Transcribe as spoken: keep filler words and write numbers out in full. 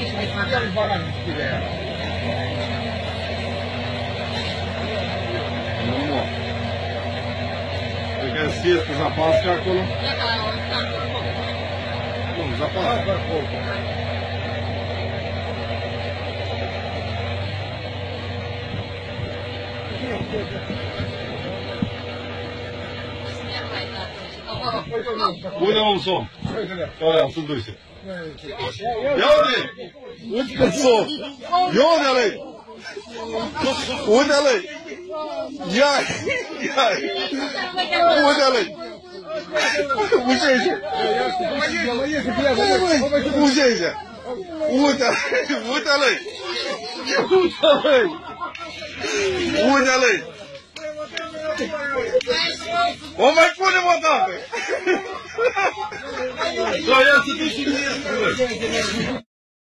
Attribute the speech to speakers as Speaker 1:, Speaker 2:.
Speaker 1: Nu, cred că știți că zapască acolo? Nu, zapască acolo. Unde om som? Aia, sunt duși. Ia uite! Unde som? Ia unde alei? Unde alei? Ia! Ia! Unde alei? Ușește! Ușește! Unde alei? Unde alei? Unde alei? Unde alei? O mai punem o dată! Să ia să duci și mie!